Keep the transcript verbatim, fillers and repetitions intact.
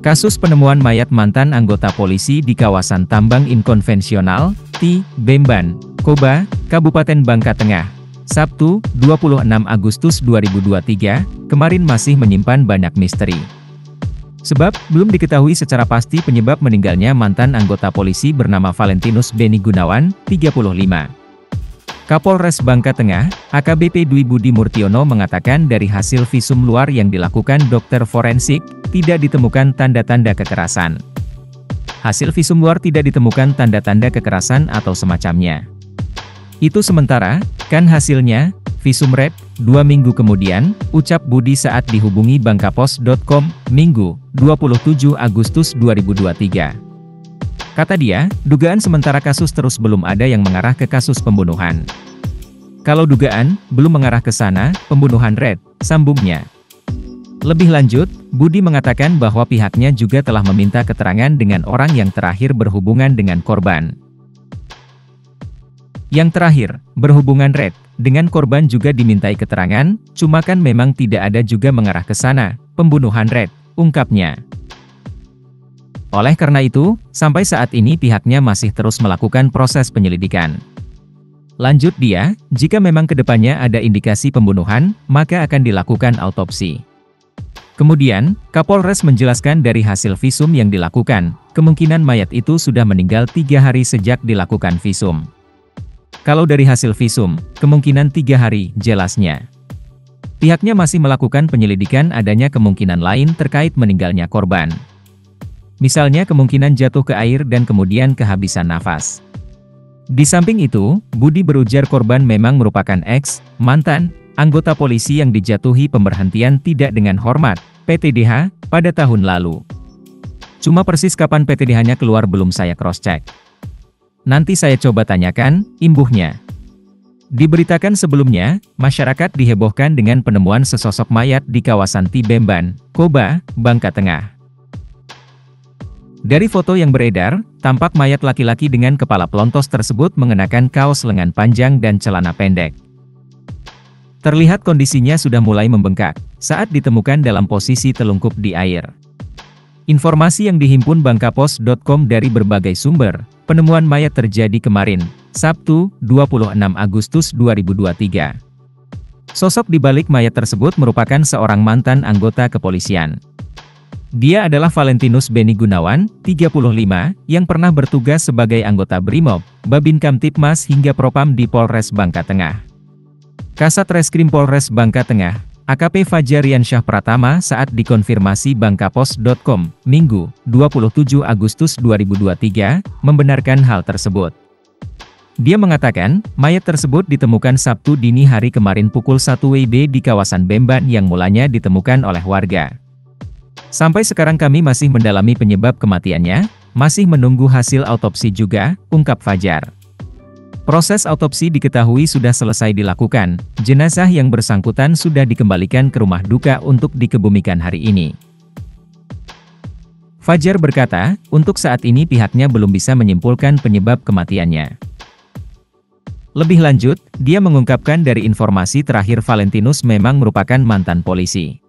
Kasus penemuan mayat mantan anggota polisi di kawasan tambang inkonvensional, T. Bemban, Koba, Kabupaten Bangka Tengah, Sabtu, dua puluh enam Agustus dua ribu dua puluh tiga, kemarin masih menyimpan banyak misteri. Sebab, belum diketahui secara pasti penyebab meninggalnya mantan anggota polisi bernama Valentinus Beni Gunawan, tiga puluh lima. Kapolres Bangka Tengah, A K B P Dwi Budi Murtiono mengatakan dari hasil visum luar yang dilakukan dokter forensik, tidak ditemukan tanda-tanda kekerasan. Hasil visum luar tidak ditemukan tanda-tanda kekerasan atau semacamnya. Itu sementara, kan hasilnya, visum red, dua minggu kemudian, ucap Budi saat dihubungi bangkapos titik com, Minggu, dua puluh tujuh Agustus dua ribu dua puluh tiga. Kata dia, dugaan sementara kasus terus belum ada yang mengarah ke kasus pembunuhan. Kalau dugaan, belum mengarah ke sana, pembunuhan red, sambungnya. Lebih lanjut, Budi mengatakan bahwa pihaknya juga telah meminta keterangan dengan orang yang terakhir berhubungan dengan korban. Yang terakhir, berhubungan red, dengan korban juga dimintai keterangan, cuma kan memang tidak ada juga mengarah ke sana, pembunuhan red, ungkapnya. Oleh karena itu, sampai saat ini pihaknya masih terus melakukan proses penyelidikan. Lanjut dia, jika memang kedepannya ada indikasi pembunuhan, maka akan dilakukan autopsi. Kemudian, Kapolres menjelaskan dari hasil visum yang dilakukan, kemungkinan mayat itu sudah meninggal tiga hari sejak dilakukan visum. Kalau dari hasil visum, kemungkinan tiga hari, jelasnya. Pihaknya masih melakukan penyelidikan adanya kemungkinan lain terkait meninggalnya korban. Misalnya kemungkinan jatuh ke air dan kemudian kehabisan nafas. Di samping itu, Budi berujar korban memang merupakan ex, mantan, anggota polisi yang dijatuhi pemberhentian tidak dengan hormat, P T D H, pada tahun lalu. Cuma persis kapan P T D H-nya keluar belum saya cross-check. Nanti saya coba tanyakan, imbuhnya. Diberitakan sebelumnya, masyarakat dihebohkan dengan penemuan sesosok mayat di kawasan T Bemban, Koba, Bangka Tengah. Dari foto yang beredar, tampak mayat laki-laki dengan kepala pelontos tersebut mengenakan kaos lengan panjang dan celana pendek. Terlihat kondisinya sudah mulai membengkak, saat ditemukan dalam posisi telungkup di air. Informasi yang dihimpun bangkapos titik com dari berbagai sumber, penemuan mayat terjadi kemarin, Sabtu, dua puluh enam Agustus dua ribu dua puluh tiga. Sosok di balik mayat tersebut merupakan seorang mantan anggota kepolisian. Dia adalah Valentinus Beni Gunawan, tiga puluh lima, yang pernah bertugas sebagai anggota Brimob, Babin Kamtipmas hingga Propam di Polres Bangka Tengah. Kasat Reskrim Polres Bangka Tengah, A K P Fajar Riansyah Pratama saat dikonfirmasi bangkapos titik com, Minggu, dua puluh tujuh Agustus dua ribu dua puluh tiga, membenarkan hal tersebut. Dia mengatakan, mayat tersebut ditemukan Sabtu dini hari kemarin pukul satu W B di kawasan Bemban yang mulanya ditemukan oleh warga. Sampai sekarang kami masih mendalami penyebab kematiannya, masih menunggu hasil autopsi juga, ungkap Fajar. Proses autopsi diketahui sudah selesai dilakukan, jenazah yang bersangkutan sudah dikembalikan ke rumah duka untuk dikebumikan hari ini. Fajar berkata, untuk saat ini pihaknya belum bisa menyimpulkan penyebab kematiannya. Lebih lanjut, dia mengungkapkan dari informasi terakhir Valentinus memang merupakan mantan polisi.